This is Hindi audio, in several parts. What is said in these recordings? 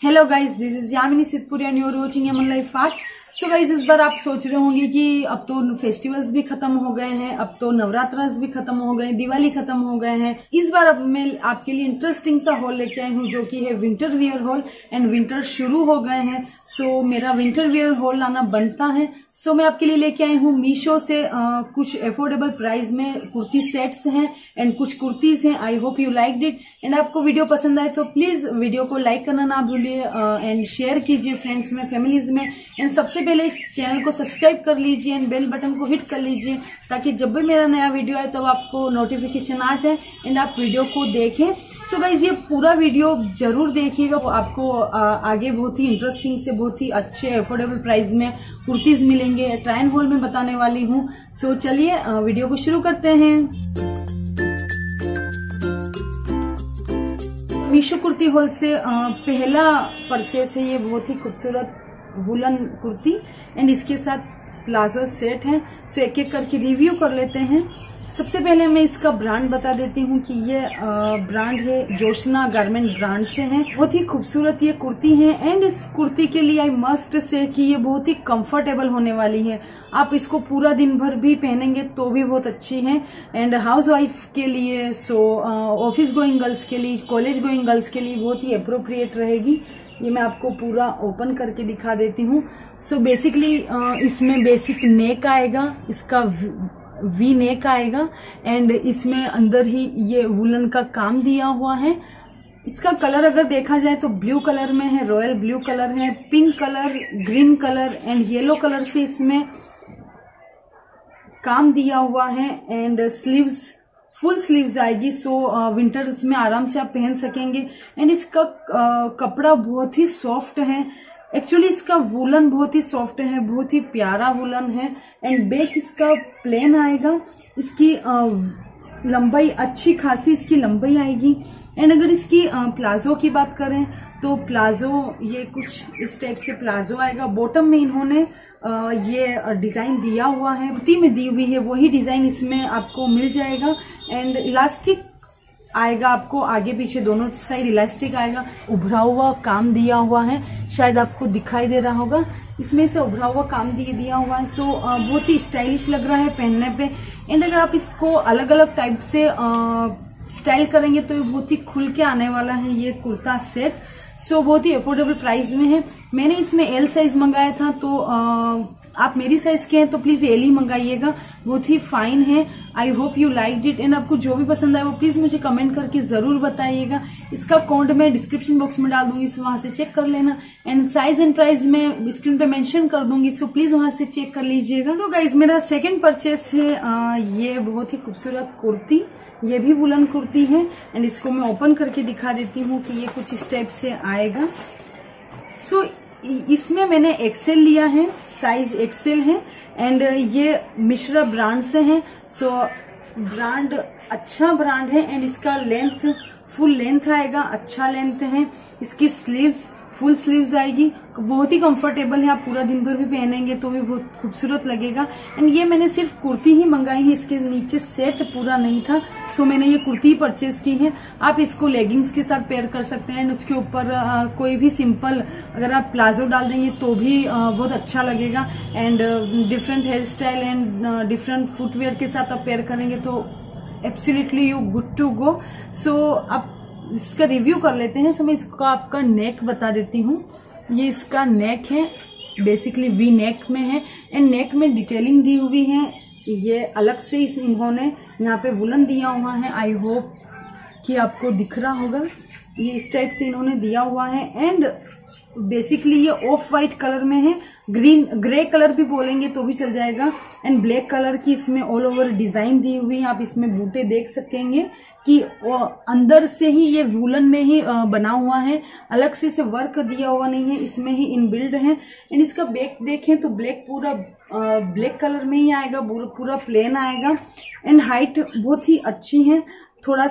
Hello guys, this is Yamini Siddhpuri and you are watching Aman life fact. So guys, इस बार आप सोच रहे होंगे कि अब तो फेस्टिवल्स भी खत्म हो गए हैं, अब तो नवरात्रास भी खत्म हो गए, दिवाली खत्म हो गए हैं। इस बार अब मैं आपके लिए इंटरेस्टिंग सा हॉल लेके आई हूँ जो कि है winter wear hall. And winter शुरू हो गए हैं, सो मेरा विंटर वियर हॉल लाना बनता है। सो मैं आपके लिए लेके आई हूँ मीशो से कुछ अफोर्डेबल प्राइस में कुर्ती सेट्स हैं एंड कुछ कुर्तीज हैं। I hope you liked it. And आपको वीडियो पसंद आए तो प्लीज वीडियो को लाइक करना ना भूलिए एंड शेयर कीजिए फ्रेंड्स में, फैमिलीज में। एंड सबसे पहले चैनल को सब्सक्राइब कर लीजिए एंड बेल बटन को हिट कर लीजिए ताकि जब भी मेरा नया वीडियो आए तो आपको नोटिफिकेशन आ जाए एंड आप वीडियो को देखें। सो गाइज, ये पूरा वीडियो जरूर देखिएगा, आपको आगे बहुत ही इंटरेस्टिंग से बहुत ही अच्छे अफोर्डेबल प्राइस में कुर्तीज मिलेंगे। ट्रायल हॉल में बताने वाली हूँ। सो चलिए वीडियो को शुरू करते हैं। मीशो कुर्ती हॉल से पहला परचेस है ये बहुत ही खूबसूरत वुलन कुर्ती एंड इसके साथ प्लाजो सेट है। सो एक एक करके रिव्यू कर लेते हैं। सबसे पहले मैं इसका ब्रांड बता देती हूँ कि ये ब्रांड है जोशना गारमेंट ब्रांड से है। बहुत ही खूबसूरत ये कुर्ती है एंड इस कुर्ती के लिए आई मस्ट से कि ये बहुत ही कंफर्टेबल होने वाली है। आप इसको पूरा दिन भर भी पहनेंगे तो भी बहुत अच्छी है। एंड हाउस वाइफ के लिए, ऑफिस गोइंग गर्ल्स के लिए, कॉलेज गोइंग गर्ल्स के लिए बहुत ही अप्रोप्रिएट रहेगी। ये मैं आपको पूरा ओपन करके दिखा देती हूँ। सो बेसिकली इसमें बेसिक नेक आएगा, इसका वी नेक आएगा एंड इसमें अंदर ही ये वुलन का काम दिया हुआ है। इसका कलर अगर देखा जाए तो ब्लू कलर में है, रॉयल ब्लू कलर है, pink colour, green colour and yellow colour से इसमें काम दिया हुआ है। एंड स्लीव्स फुल स्लीव्स आएगी, सो विंटर्स में आराम से आप पहन सकेंगे। एंड इसका कपड़ा बहुत ही सॉफ्ट है। एक्चुअली इसका वुलन बहुत ही सॉफ्ट है, बहुत ही प्यारा वुलन है। एंड बैक इसका प्लेन आएगा। इसकी लंबाई अच्छी खासी इसकी लंबाई आएगी। एंड अगर इसकी प्लाजो की बात करें तो प्लाजो ये कुछ इस टाइप से प्लाजो आएगा। बॉटम में इन्होंने ये डिजाइन दिया हुआ है, कुर्ती में दी हुई है वही डिजाइन इसमें आपको मिल जाएगा। एंड इलास्टिक आएगा, आपको आगे पीछे दोनों साइड इलास्टिक आएगा। उभरा हुआ काम दिया हुआ है, शायद आपको दिखाई दे रहा होगा, इसमें से उभरा हुआ काम दिया हुआ है। सो बहुत ही स्टाइलिश लग रहा है पहनने पे। एंड अगर आप इसको अलग अलग टाइप से स्टाइल करेंगे तो ये बहुत ही खुल के आने वाला है ये कुर्ता सेट। सो बहुत ही अफोर्डेबल प्राइस में है। मैंने इसमें एल साइज मंगाया था, तो आप मेरी साइज के हैं तो प्लीज एल ही मंगाइएगा। बहुत ही फाइन है। I hope you liked it. And आपको जो भी पसंद आए वो प्लीज मुझे कमेंट करके जरूर बताइएगा। इसका कोड मैं डिस्क्रिप्शन बॉक्स में डाल दूंगी, सो वहां से चेक कर लेना। एंड साइज एंड प्राइस मैं स्क्रीन पे मेंशन कर दूंगी, सो प्लीज वहां से चेक कर लीजिएगा। सो गाइज, मेरा सेकेंड परचेस है ये बहुत ही खूबसूरत कुर्ती। ये भी वुलन कुर्ती है एंड इसको मैं ओपन करके दिखा देती हूँ कि ये कुछ इस टाइप से आएगा। सो इसमें मैंने एक्सेल लिया है, साइज एक्सेल है एंड ये मिश्रा ब्रांड से है। सो ब्रांड अच्छा ब्रांड है एंड इसका लेंथ फुल लेंथ आएगा, अच्छा लेंथ है। इसकी स्लीव्स फुल स्लीव्स आएगी, बहुत ही कंफर्टेबल है। आप पूरा दिन भर भी पहनेंगे तो भी बहुत खूबसूरत लगेगा। एंड ये मैंने सिर्फ कुर्ती ही मंगाई है, इसके नीचे सेट पूरा नहीं था, सो मैंने ये कुर्ती परचेज की है। आप इसको लेगिंग्स के साथ पेयर कर सकते हैं एंड उसके ऊपर कोई भी सिंपल अगर आप प्लाजो डाल देंगे तो भी बहुत अच्छा लगेगा। And different hair style and different footwear के साथ आप पेयर करेंगे तो absolutely you good to go. So आप इसका रिव्यू कर लेते हैं। सो मैं इसका आपका नेक बता देती हूँ। ये इसका नेक है, बेसिकली वी नेक में है एंड नेक में डिटेलिंग दी हुई है। ये अलग से इन्होंने यहाँ पे वुलन दिया हुआ है। आई होप कि आपको दिख रहा होगा, ये इस टाइप से इन्होंने दिया हुआ है। एंड बेसिकली ये ऑफ वाइट कलर में है, ग्रे कलर भी बोलेंगे तो भी चल जाएगा। एंड ब्लैक कलर की इसमें ऑल ओवर डिजाइन दी हुई है। आप इसमें बूटे देख सकेंगे कि अंदर से ही ये वुलन में ही बना हुआ है, अलग से इसे वर्क दिया हुआ नहीं है, इसमें ही इनबिल्ड है। एंड इसका बैक देखें तो ब्लैक पूरा ब्लैक कलर में ही आएगा, पूरा प्लेन आएगा। एंड हाइट बहुत ही अच्छी है, थोड़ा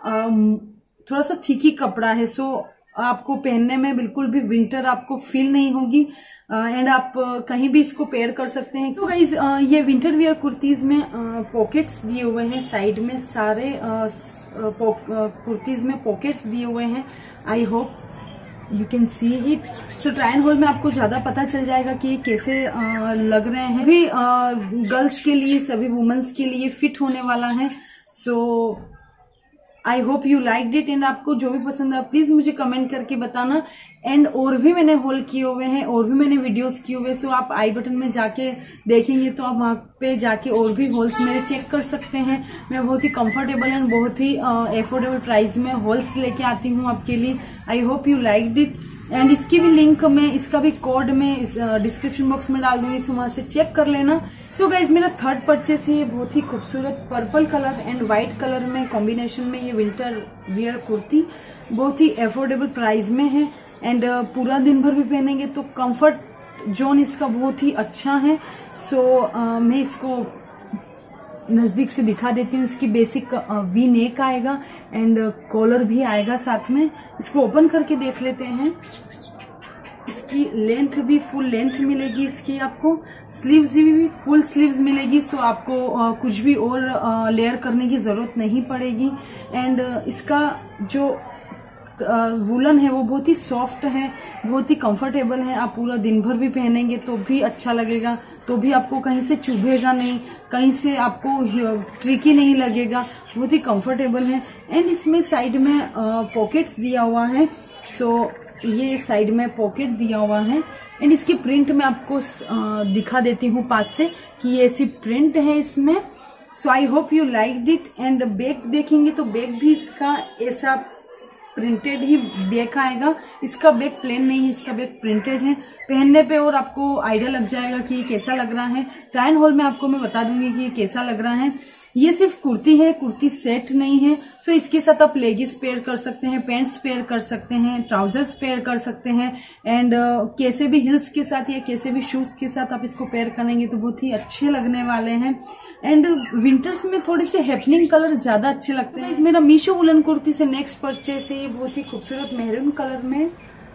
सा थिकी कपड़ा है। सो आपको पहनने में बिल्कुल भी विंटर आपको फील नहीं होगी एंड आप कहीं भी इसको पेयर कर सकते हैं। तो गाइज, ये विंटर वियर कुर्तीज में पॉकेट्स दिए हुए हैं साइड में, सारे कुर्तीज में पॉकेट्स दिए हुए हैं। I hope you can see it. So try and haul में आपको ज्यादा पता चल जाएगा कि कैसे लग रहे हैं। भी गर्ल्स के लिए, सभी वुमेन्स के लिए फिट होने वाला है। So I hope you like it and आपको जो भी पसंद है प्लीज मुझे कमेंट करके बताना। एंड और भी मैंने होल किए हुए हैं, और भी मैंने वीडियोस किए हुए, सो आप आई बटन में जाके देखेंगे तो आप वहां पे जाके और भी होल्स मेरे चेक कर सकते हैं। मैं बहुत ही कंफर्टेबल एंड बहुत ही एफोर्डेबल प्राइस में होल्स लेके आती हूँ आपके लिए। I hope you like it and इसकी भी लिंक मैं, इसका भी कोड मैं इस डिस्क्रिप्शन बॉक्स में डाल दूंगी, सो वहां से चेक कर लेना। सो गाइज मेरा थर्ड परचेस है ये बहुत ही खूबसूरत purple colour and white colour में कॉम्बिनेशन में ये विंटर वियर कुर्ती बहुत ही अफोर्डेबल प्राइस में है एंड पूरा दिन भर भी पहनेंगे तो कंफर्ट जोन इसका बहुत ही अच्छा है। सो मैं इसको नजदीक से दिखा देती हूँ। इसकी बेसिक वी नेक आएगा एंड कॉलर भी आएगा साथ में। इसको ओपन करके देख लेते हैं। इसकी लेंथ भी फुल लेंथ मिलेगी इसकी आपको, स्लीव्स भी फुल स्लीव्स मिलेगी। सो आपको कुछ भी और लेयर करने की जरूरत नहीं पड़ेगी एंड इसका जो वुलन है वो बहुत ही सॉफ्ट है, बहुत ही कंफर्टेबल है। आप पूरा दिन भर भी पहनेंगे तो भी अच्छा लगेगा, तो भी आपको कहीं से चुभेगा नहीं, कहीं से आपको ट्रिकी नहीं लगेगा, बहुत ही कंफर्टेबल है। एंड इसमें साइड में पॉकेट्स दिया हुआ है। सो ये साइड में पॉकेट दिया हुआ है एंड इसकी प्रिंट मैं आपको दिखा देती हूँ पास से कि ये ऐसी प्रिंट है इसमें। So I hope you like it and back देखेंगे तो बैक भी इसका ऐसा प्रिंटेड ही बैक आएगा। इसका बैक प्लेन नहीं है, इसका बैक प्रिंटेड है। पहनने पे और आपको आइडिया लग जाएगा कि ये कैसा लग रहा है। ट्राई एंड होल में आपको मैं बता दूंगी कि ये कैसा लग रहा है। ये सिर्फ कुर्ती है, कुर्ती सेट नहीं है। सो इसके साथ आप लेगिस पेयर कर सकते हैं, पैंट्स पेयर कर सकते हैं, ट्राउजर्स पेयर कर सकते हैं एंड कैसे भी हिल्स के साथ या कैसे भी शूज के साथ आप इसको पेयर करेंगे तो बहुत ही अच्छे लगने वाले हैं। एंड विंटर्स में थोड़े से हैपनिंग कलर ज्यादा अच्छे लगते हैं। मेरा मीशो वुलन कुर्ती से नेक्स्ट परचेस है ये बहुत ही खूबसूरत मेहरून कलर में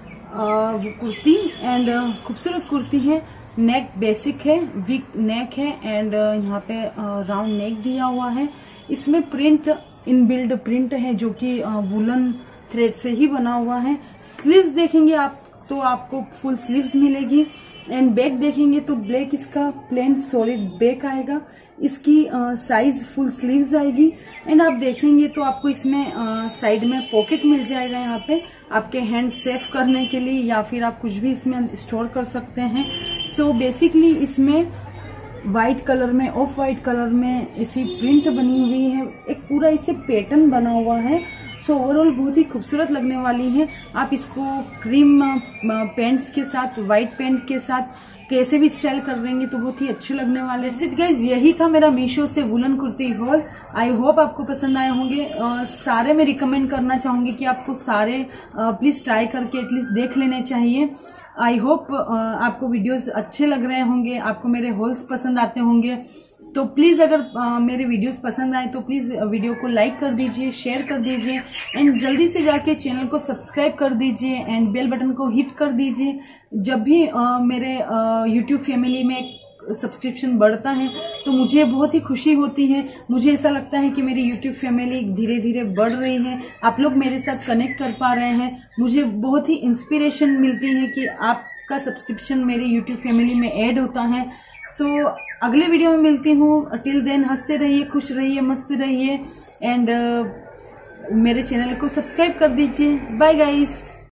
कुर्ती एंड खूबसूरत कुर्ती है। नेक बेसिक है, वीक नेक है एंड यहाँ पे राउंड नेक दिया हुआ है। इसमें प्रिंट इनबिल्ड प्रिंट है जो कि वुलन थ्रेड से ही बना हुआ है। स्लीव्स देखेंगे आप तो आपको फुल स्लीव्स मिलेगी एंड बैक देखेंगे तो ब्लैक इसका प्लेन सॉलिड बैक आएगा। इसकी साइज फुल स्लीव्स आएगी एंड आप देखेंगे तो आपको इसमें साइड में पॉकेट मिल जाएगा यहाँ पे आपके हैंड सेफ करने के लिए, या फिर आप कुछ भी इसमें स्टोर कर सकते हैं। सो बेसिकली इसमें व्हाइट कलर में, ऑफ व्हाइट कलर में ऐसी प्रिंट बनी हुई है, एक पूरा इसे पैटर्न बना हुआ है। सो ओवरऑल बहुत ही खूबसूरत लगने वाली है। आप इसको क्रीम पैंट्स के साथ, व्हाइट पैंट के साथ कैसे भी स्टाइल कर देंगे तो बहुत ही अच्छे लगने वाले हैं। गाइज यही था मेरा मीशो से woollen kurti haul. I hope आपको पसंद आए होंगे। सारे मैं रिकमेंड करना चाहूंगी कि आपको सारे प्लीज ट्राई करके एटलीस्ट देख लेने चाहिए। आई होप आपको वीडियोस अच्छे लग रहे होंगे, आपको मेरे हॉल्स पसंद आते होंगे। तो प्लीज अगर मेरे वीडियोस पसंद आए तो प्लीज वीडियो को लाइक कर दीजिए, शेयर कर दीजिए एंड जल्दी से जाके चैनल को सब्सक्राइब कर दीजिए एंड बेल बटन को हिट कर दीजिए। जब भी मेरे यूट्यूब फैमिली में सब्सक्रिप्शन बढ़ता है तो मुझे बहुत ही खुशी होती है। मुझे ऐसा लगता है कि मेरी यूट्यूब फैमिली धीरे धीरे बढ़ रही है, आप लोग मेरे साथ कनेक्ट कर पा रहे हैं। मुझे बहुत ही इंस्पिरेशन मिलती है कि आपका सब्सक्रिप्शन मेरी यूट्यूब फैमिली में ऐड होता है। सो अगले वीडियो में मिलती हूँ। टिल देन हंसते रहिए, खुश रहिए, मस्त रहिए एंड मेरे चैनल को सब्सक्राइब कर दीजिए। Bye guys.